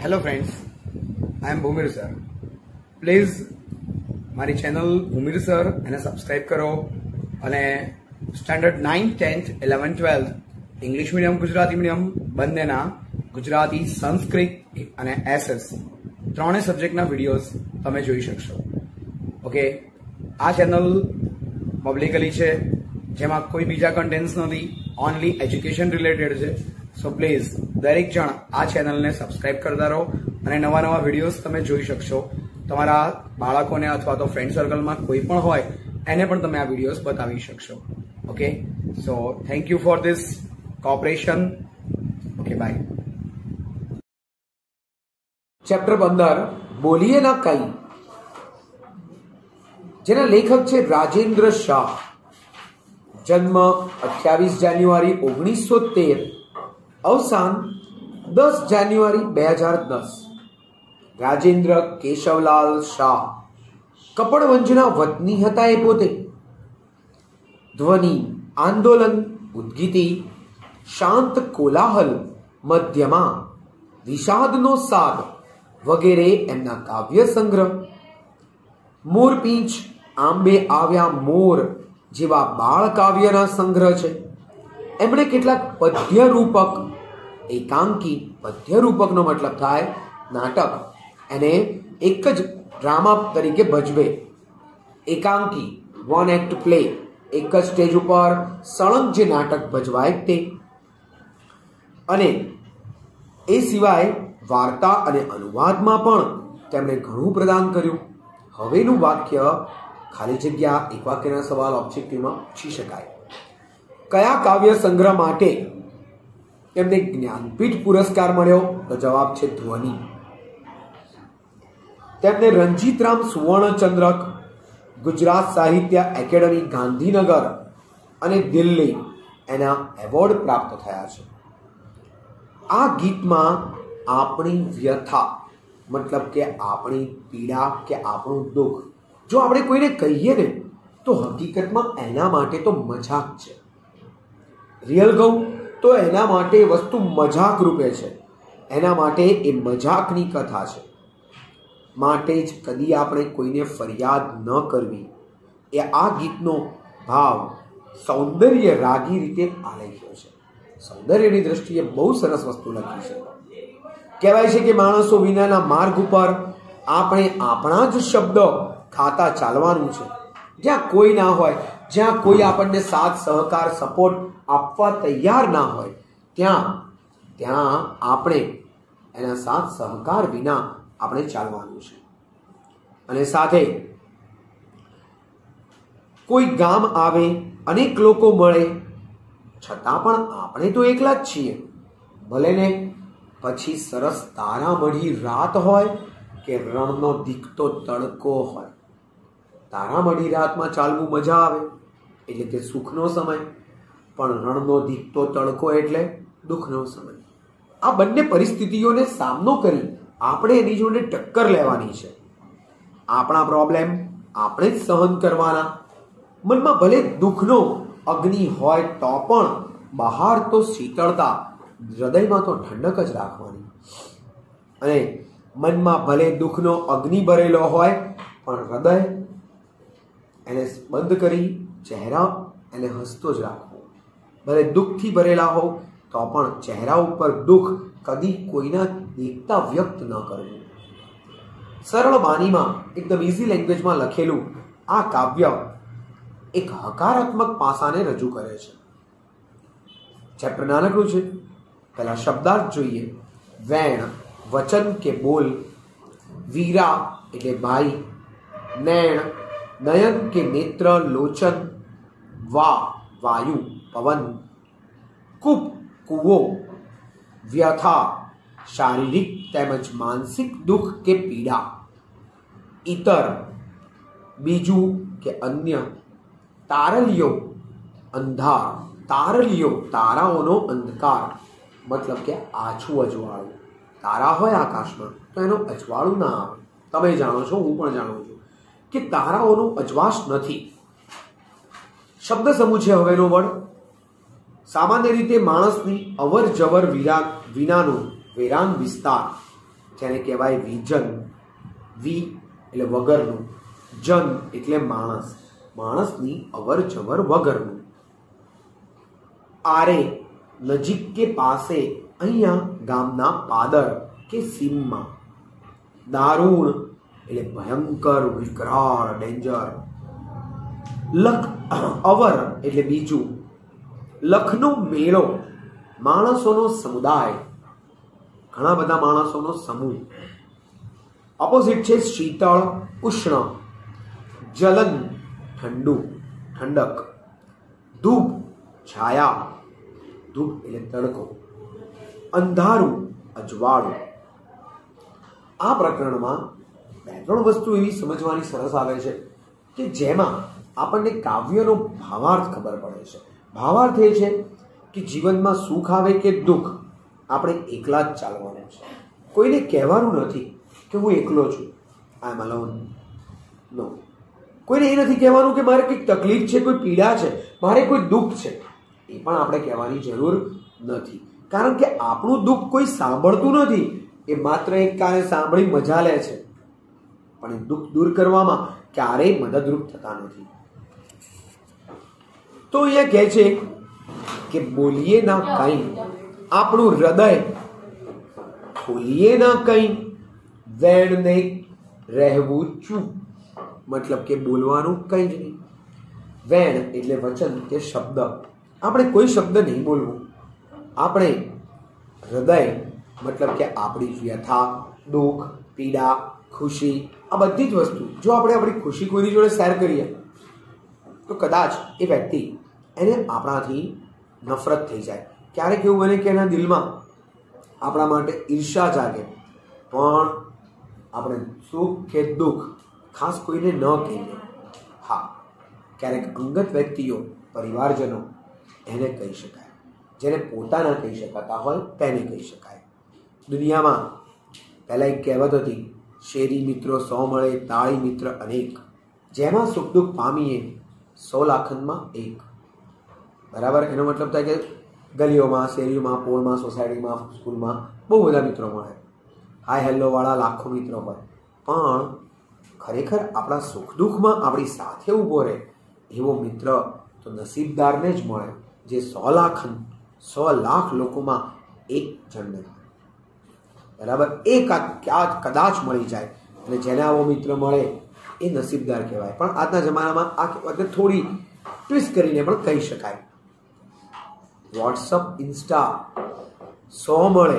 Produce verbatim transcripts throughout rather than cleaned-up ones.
Hello friends, I am Bhumir sir. Please મારી channel Bhumir sir એને subscribe કરો અને standard ninth tenth eleven twelfth English medium Gujarati medium બંનેના ગુજરાતી સંસ્કૃત અને એસએસ ત્રણેય સબ્જેક્ટના વિડીયોઝ તમે જોઈ શકશો. ઓકે, આ ચેનલ પબ્લિકલી છે, જેમાં કોઈ બીજા કન્ટેન્ટ્સ નથી, ઓનલી એજ્યુકેશન રિલેટેડ છે. સો પ્લીઝ દરેક જણ આ ચેનલને સબસ્ક્રાઇબ કરતા રહો અને નવા નવા વિડીયોઝ તમે જોઈ શકશો. તમારા બાળકોને અથવા તો ફ્રેન્ડ સર્કલમાં કોઈ પણ હોય એને પણ તમે આ વિડીયોઝ બતાવી શકશો. Okay, so thank you for this cooperation. Okay, bye. Chapter પંદર બોલીએ ના કઈ, જેના લેખક છે રાજેન્દ્ર શાહ. જન્મ અઠ્યાવીસ જાન્યુઆરી ઓગણીસો તેર, અવસાન દસ જાન્યુઆરી બે હજાર દસ. રાજેન્દ્ર કેશવલાલ શાહ કપડવંજના વતની હતા. એ પોતે ધ્વનિ, આંદોલન, ઉદ્ગીતિ, શાંત કોલાહલ, મધ્યમાં, વિષાદનો સાદ વગેરે એમના કાવ્ય સંગ્રહ. મોરપીંછ, આંબે આવ્યા મોર જેવા બાળ કાવ્યના સંગ્રહ છે. એમણે કેટલાક પદ્ય રૂપક, એકાંકી, પદ્ય રૂપકનો મતલબ થાય નાટક, એને એક જ ડ્રામા તરીકે ભજવે. એકાંકી વન એક્ટ પ્લે, એક જ સ્ટેજ ઉપર સળંગ જે નાટક ભજવાય તે. અને એ સિવાય વાર્તા અને અનુવાદમાં પણ તેમણે ઘણું પ્રદાન કર્યું. હવેનું વાક્ય ખાલી જગ્યા એક વાક્યના સવાલ ઓબ્જેક્ટિવમાં પૂછી શકાય. કયા કાવ્ય સંગ્રહ માટે તેમને જ્ઞાનપીઠ પુરસ્કાર મળ્યો? તો જવાબ છે ધ્વનિ. તેમને રંજીતરામ સુવર્ણચંદ્રક, ગુજરાત સાહિત્ય એકેડમી ગાંધીનગર અને દિલ્હી એના એવોર્ડ પ્રાપ્ત થયા છે. આ ગીતમાં આપણી વ્યથા, મતલબ કે આપણી પીડા કે આપણું દુઃખ જો આપણે કોઈને કહીએ ને તો હકીકતમાં એના માટે તો મજાક છે. રિયલ કહું તો એના માટે વસ્તુ મજાક રૂપે છે, એના માટે એ મજાકની કથા છે. માટે જ કદી આપણે કોઈને ફરિયાદ ન કરવી, એ આ ગીતનો ભાવ સૌંદર્ય રાગી રીતે આલેખ્યો છે. સૌંદર્યની દ્રષ્ટિએ બહુ સરસ વસ્તુ લખી છે. કહેવાય છે કે માણસો વિનાના માર્ગ ઉપર આપણે આપણા જ શબ્દ ખાતા ચાલવાનું છે. જ્યાં કોઈ ના હોય, જ્યાં કોઈ આપણને સાથ સહકાર સપોર્ટ આપવા તૈયાર ના હોય, ત્યાં ત્યાં આપણે એના સાથ સહકાર વિના આપણે ચાલવાનું છે. અને સાથે કોઈ ગામ આવે, અનેક લોકો મળે, છતાં પણ આપણે તો એકલા જ છીએ. ભલે ને પછી સરસ તારામઢી રાત હોય કે રણનો દીકતો તડકો હોય. તારામઢી રાતમાં ચાલવું મજા આવે એટલે કે સુખનો સમય, પણ રણનો દીકતો તડકો એટલે દુઃખનો સમય. આ બંને પરિસ્થિતિઓને સામનો કરી આપણે એની જોડે ટક્કર લેવાની છે. આપણા પ્રોબ્લેમ આપણે જ સહન કરવાના. મનમાં ભલે દુઃખનો અગ્નિ હોય તો પણ બહાર તો શીતળતા, હૃદયમાં તો ઠંડક જ રાખવાની. અને મનમાં ભલે દુઃખનો અગ્નિ ભરેલો હોય પણ હૃદય એને બંધ કરી ચહેરા એને હસતો જ રાખવો. ભલે દુઃખથી ભરેલા હો તો પણ ચહેરા ઉપર દુઃખ કદી કોઈના દેખતા વ્યક્ત ન કરવું. સરળ બાનીમાં, એકદમ ઇઝી લેંગ્વેજમાં લખેલું આ કાવ્ય એક હકારાત્મક પાસાને રજૂ કરે છે. ચેપ્ટર નાનકડું છે. પહેલા શબ્દાર્થ જોઈએ. વેણ, વચન કે બોલ. વીરા એટલે ભાઈ. નૈણ, નયન કે નેત્ર, લોચન. વા, વાયુ, પવન. કૂપ, કૂવો. વ્યથા, શારીરિક તેમજ માનસિક દુઃખ કે પીડા. ઇતર, બીજું કે અન્ય. તારલિયો, અંધાર. તારલિયો, તારાઓનો અંધકાર, મતલબ કે આછું અજવાળું. તારા હોય આકાશમાં તો એનો અજવાળું ના આવે. તમે જાણો છો, હું પણ જાણું છું કે તારાઓનો અજવાશ નથી. શબ્દ સમૂહ છે હવેનો વડ. સામાન્ય રીતે માણસની અવર જવર વિના વિનાનું વેરાન વિસ્તાર જેને કહેવાય વિજન. વી એટલે વગરનું, જન એટલે માણસ, માણસની અવર જવર વગરનું. આરે નજીક કે પાસે, અહીંયા ગામના પાદર કે સીમમાં. દારૂણ એટલે ભયંકર, વિકરાળ, ડેન્જર. લખ અવર એટલે બીજું. લખનો મેળો, માણસોનો સમુદાય, ઘણા બધા માણસોનો સમૂહ. ઓપોઝિટ છે શીતળ, ઉષ્ણ. જલન ઠંડુ, ઠંડક. ધૂપ છાયા, ધૂપ એટલે તડકો. અંધારું અજવાળું. આ પ્રકરણમાં બે ત્રણ વસ્તુ એવી સમજવાની સરસ આવે છે કે જેમાં આપણને કાવ્યનો ભાવાર્થ ખબર પડે છે. ભાવાર્થ એ છે કે જીવનમાં સુખ આવે કે દુઃખ, આપણે એકલા જ ચાલવાનું છે. કોઈને કહેવાનું નથી કે હું એકલો છું, આઈ એમ અલોન. નો, કોઈને એ નથી કહેવાનું કે મારે કંઈક તકલીફ છે, કોઈ પીડા છે, મારે કોઈ દુઃખ છે. એ પણ આપણે કહેવાની જરૂર નથી, કારણ કે આપણું દુઃખ કોઈ સાંભળતું નથી. એ માત્ર એક કારણે સાંભળી મજા લે છે, પણ એ દુઃખ દૂર કરવામાં ક્યારેય મદદરૂપ થતા નથી. તો અહીંયા કહે છે કે બોલીએ ના કંઈ, આપણું હૃદય ખોલીએ ના કંઈ, વેણને રહેવું ચૂપ. મતલબ કે બોલવાનું કંઈ જ નહીં. વેણ એટલે વચન કે શબ્દ. આપણે કોઈ શબ્દ નહીં બોલવું. આપણે હૃદય મતલબ કે આપણી વ્યથા, દુઃખ, પીડા, ખુશી, આ બધી જ વસ્તુ જો આપણે આપણી ખુશી કોઈની જોડે શેર કરીએ તો કદાચ એ વ્યક્તિ એને આપણાથી નફરત થઈ જાય. ક્યારેક એવું બને કે એના દિલમાં આપણા માટે ઈર્ષા જાગે, પણ આપણે સુખ કે દુઃખ ખાસ કોઈને ન કહીએ. હા, ક્યારેક અંગત વ્યક્તિઓ, પરિવારજનો એને કહી શકાય. જેને પોતાના કહી શકાતા હોય તેને કહી શકાય. દુનિયામાં પહેલાં એક કહેવત હતી, શેરી મિત્રો સો મળે, તાળી મિત્ર અનેક. જેમાં સુખ દુઃખ પામીએ સો લાખનમાં એક. બરાબર? એનો મતલબ થાય કે ગલીઓમાં, શેરીઓમાં, પોળમાં, સોસાયટીમાં, સ્કૂલમાં બહુ બધા મિત્રો મળે. હાય હેલ્લોવાળા લાખો મિત્રો હોય, પણ ખરેખર આપણા સુખ દુઃખમાં આપણી સાથે ઊભો રહે એવો મિત્ર તો નસીબદારને જ મળે, જે સો લાખ સો લાખ લોકોમાં એક જણને. બરાબર? એ કદાચ મળી જાય, અને જેને આવો મિત્ર મળે એ નસીબદાર કહેવાય. પણ આજના જમાનામાં આ કહેવતને થોડી ટ્વિસ્ટ કરીને પણ કહી શકાય. વોટ્સઅપ, ઇન્સ્ટા સો મળે,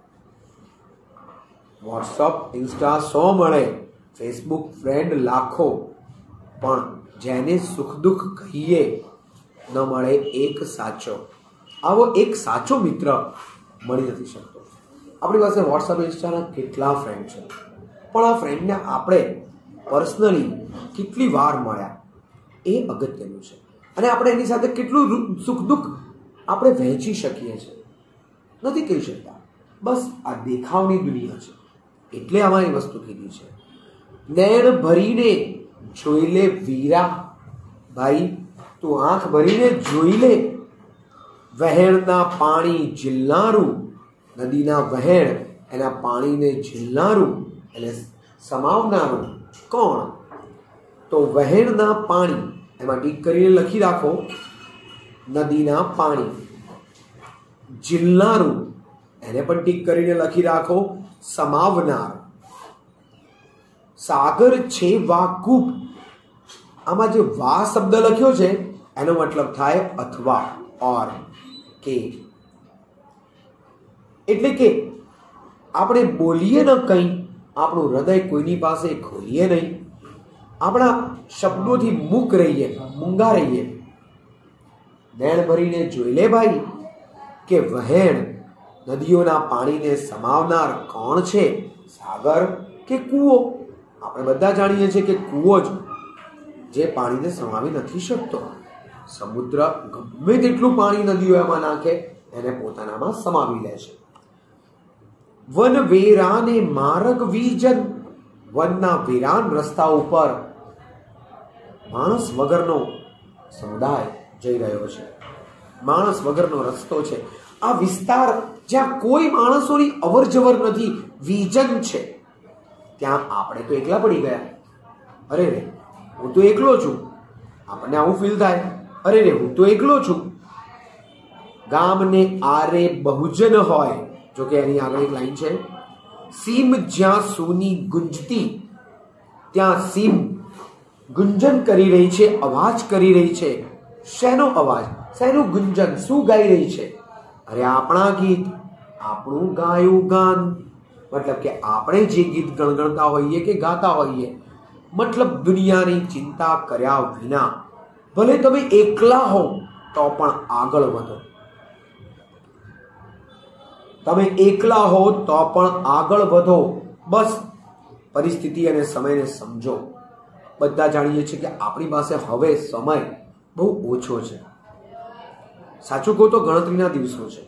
વોટ્સઅપ, ઇન્સ્ટા સો મળે, ફેસબુક ફ્રેન્ડ લાખો, પણ જેને સુખ દુઃખ કહીએ ન મળે એક સાચો. આવો એક સાચો મિત્ર મળી નથી શકતો. આપણી પાસે વોટ્સઅપ, ઇન્સ્ટાના કેટલા ફ્રેન્ડ છે, પણ આ ફ્રેન્ડને આપણે પર્સનલી કેટલી વાર મળ્યા એ અગત્યનું છે. અને આપણે એની સાથે કેટલું સુખ દુઃખ આપણે વહેંચી શકીએ છીએ નથી કહી શકતા. બસ આ દેખાવની દુનિયા છે, એટલે આમાં એ વસ્તુ કીધી છે. નૈણ ભરીને જોઈ લે વીરા, ભાઈ તું આંખ ભરીને જોઈ લે. વહેણના પાણી ઝીલનારું, નદીના વહેણ એના પાણીને ઝીલનારું એટલે સમાવનારું કોણ? તો વહેણના પાણી, એમાં ટીક કરીને લખી રાખો નદીના પાણી. ઝીલનારું એને પણ ટીક કરીને લખી રાખો સમાવનાર. સાગર છે વાકૂપ, આમાં જે વા શબ્દ લખ્યો છે એનો મતલબ થાય અથવા, ઓર, કે. એટલે કે આપણે બોલીએ ન કંઈ, આપણું હૃદય કોઈની પાસે ખોલીએ નહીં, આપણા શબ્દોથી મૂક રહીએ, મૂંગા રહીએ. નૈણ ભરીને જોઈ લે ભાઈ કે વહેણ નદીઓના પાણીને સમાવનાર કોણ છે? સાગર કે કૂવો? આપણે બધા જાણીએ છીએ કે કૂવો જ જે પાણીને સમાવી નથી શકતો. સમુદ્ર ગમે તેટલું પાણી નદીઓ એમાં નાખે એને પોતાનામાં સમાવી લે છે. વન વેરાને માર્ગ વિજન, વનના વેરાન રસ્તા ઉપર માણસ વગરનો સમુદાય જઈ રહ્યો છે, માણસ વગરનો રસ્તો છે. આ વિસ્તાર જ્યાં કોઈ માણસોની અવર જવર નથી, વિજન છે, ત્યાં આપણે તો એકલા પડી ગયા. અરે રે હું તો એકલો છું. આપણને આવું ફીલ થાય, અરે રે હું તો એકલો છું. ગામને આરે બહુજન હોય. જો કે એની આગળ એક લાઈન છે, સીમ જ્યાં સોની ગુંજતી ત્યાં સીમ ગુંજન કરી રહી છે, અવાજ કરી રહી છે. શેનો અવાજ, શેનું ગુંજન, શું ગાઈ રહી છે? અરે આપણા ગીત, આપણું ગાયું ગાન. મતલબ કે આપણે જે ગીત ગણગણતા હોઈએ કે ગાતા હોઈએ, મતલબ દુનિયાની ચિંતા કર્યા વિના, ભલે તમે એકલા હો તો પણ આગળ વધો. તમે એકલા હો તો પણ આગળ વધો. બસ પરિસ્થિતિ અને સમયને સમજો. બધા જાણીએ છીએ કે આપણી પાસે હવે સમય બહુ ઓછો છે. સાચું કહું તો ગણતરીના દિવસો છે.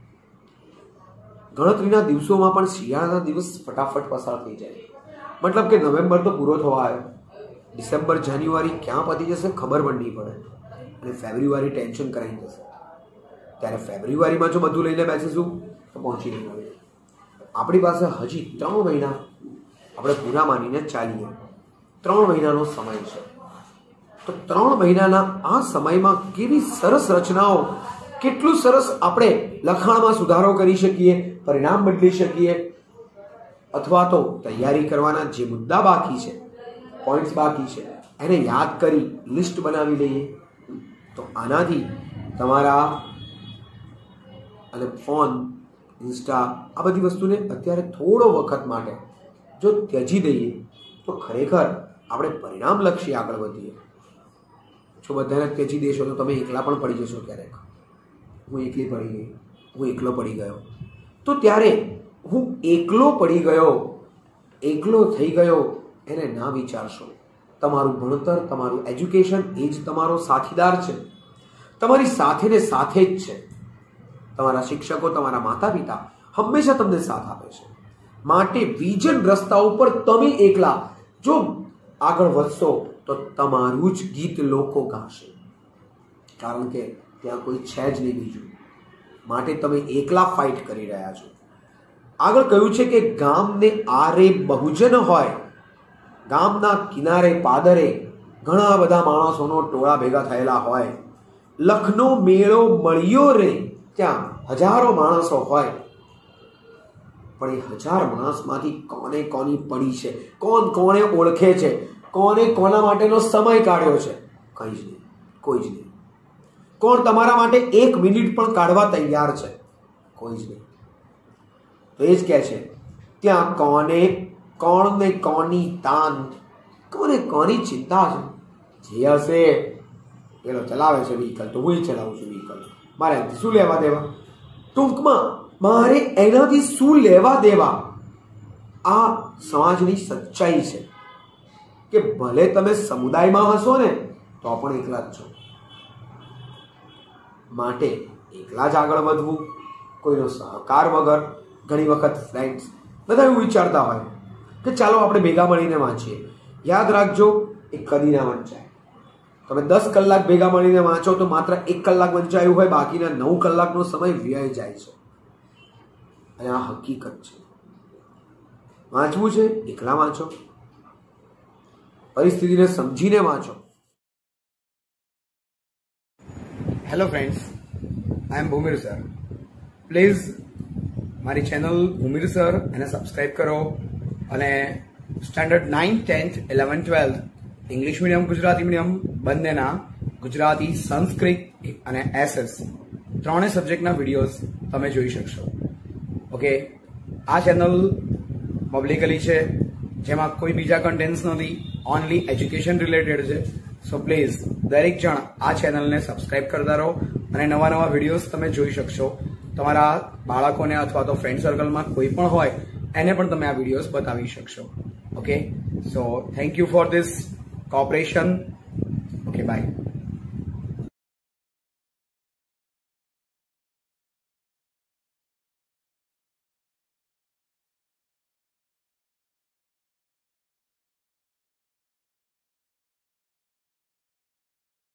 ગણતરીના દિવસોમાં પણ શિયાળાના દિવસ ફટાફટ પસાર થઈ જાય. મતલબ કે નવેમ્બર તો પૂરો થવા આવ્યો, ડિસેમ્બર જાન્યુઆરી ક્યાં પતી જશે ખબર પણ નહીં પડે, અને ફેબ્રુઆરી ટેન્શન કરાવી જશે. ત્યારે ફેબ્રુઆરીમાં જો બધું લઈને બેસીશું તો પહોંચી નહીં આવે. આપણી પાસે હજી ત્રણ મહિના આપણે પૂરા માનીને ચાલીએ, ત્રણ મહિનાનો સમય છે. તો ત્રણ મહિનાના આ સમયમાં કેવી સરસ રચનાઓ, કેટલું સરસ આપણે લખાણમાં સુધારો કરી શકીએ, પરિણામ બદલી શકીએ, અથવા તો તૈયારી કરવાના જે મુદ્દા બાકી છે, પોઈન્ટ્સ બાકી છે, એને યાદ કરી લિસ્ટ બનાવી લઈએ. તો આનાથી તમારા અને ફોન, ઇન્સ્ટા, આ બધી વસ્તુને અત્યારે થોડો વખત માટે જો ત્યજી દઈએ તો ખરેખર આપણે પરિણામલક્ષી આગળ વધીએ. જો બધાને ત્યજી દેશો તો તમે એકલા પણ પડી જશો ક્યારેક. હું એકલી પડી ગઈ, હું એકલો પડી ગયો. તો ત્યારે હું એકલો પડી ગયો, એકલો થઈ ગયો એને ના વિચારશો. તમારું ભણતર, તમારું એજ્યુકેશન એ જ તમારો સાથીદાર છે, તમારી સાથે ને સાથે જ છે. તમારા શિક્ષકો, તમારા માતા પિતા હંમેશા તમને સાથ આપે છે. માટે વિજન રસ્તા ઉપર તમે એકલા જો આગળ વધશો તો તમારું જ ગીત લોકો ગાશે, કારણ કે ત્યાં કોઈ છે જ નહીં બીજું. માટે તમે એકલા ફાઇટ કરી રહ્યા છો. આગળ કહ્યું છે કે ગામને આરે બહુજન હોય. ગામના કિનારે પાદરે ઘણા બધા માણસોનો ટોળા ભેગા થયેલા હોય. લખનો મેળો મળ્યો રે, ત્યાં હજારો માણસો હોય, પણ એ હજાર માણસમાંથી કોને કોની પડી છે, કોણ કોને ઓળખે છે, કોને કોના માટેનો સમય કાઢ્યો છે? કંઈ જ નહીં, કોઈ જ નહીં. કોણ તમારા માટે એક મિનિટ પણ કાઢવા તૈયાર છે? કોઈ જ નહીં. તો એ જ કહે છે, ત્યાં કોને કોણ ને કોની તાન, કોને કોની ચિંતા છે? જે હશે પેલો ચલાવે છે વ્હીકલ, તો હું ચલાવું છું વ્હીકલ, મારે એનાથી શું લેવા દેવા? ટૂંકમાં મારે એનાથી શું લેવા દેવા? આ સમાજની સચ્ચાઈ છે કે ભલે તમે સમુદાયમાં હશો ને તો પણ એકલા જ છો. માટે એકલા જ આગળ વધવું, કોઈનો સહકાર વગર. ઘણી વખત ફ્રેન્ડ્સ બધા એવું વિચારતા હોય કે ચાલો આપણે ભેગા મળીને વાંચીએ. યાદ રાખજો, એ કદી ના વંચાય. તમે દસ કલાક ભેગા મળીને વાંચો તો માત્ર એક કલાક વંચાયું હોય, બાકીના નવ કલાકનો સમય વ્યય જાય છે. અને આ હકીકત છે. વાંચવું છે, એકલા વાંચો, પરિસ્થિતિને સમજીને વાંચો. Hello friends, I am Bhumir sir. Please મારી ચેનલ ભૂમિર સર એને સબસ્ક્રાઈબ કરો, અને standard ninth, tenth, eleventh, twelfth English medium, Gujarati medium બંનેના ગુજરાતી, સંસ્કૃત અને એસએસ ત્રણેય સબ્જેક્ટના વિડીયોઝ તમે જોઈ શકશો. ઓકે, આ ચેનલ પબ્લિકલી છે, જેમાં કોઈ બીજા કન્ટેન્ટ્સ નથી, ઓનલી એજ્યુકેશન રિલેટેડ છે. સો પ્લીઝ દરેક જણ આ ચેનલને સબસ્ક્રાઈબ કરતા રહો, અને નવા નવા વિડીયોઝ તમે જોઈ શકશો. તમારા બાળકોને અથવા તો ફ્રેન્ડ સર્કલમાં કોઈ પણ હોય એને પણ તમે આ વિડીયોઝ બતાવી શકશો. Okay, so thank you for this cooperation. Okay, by.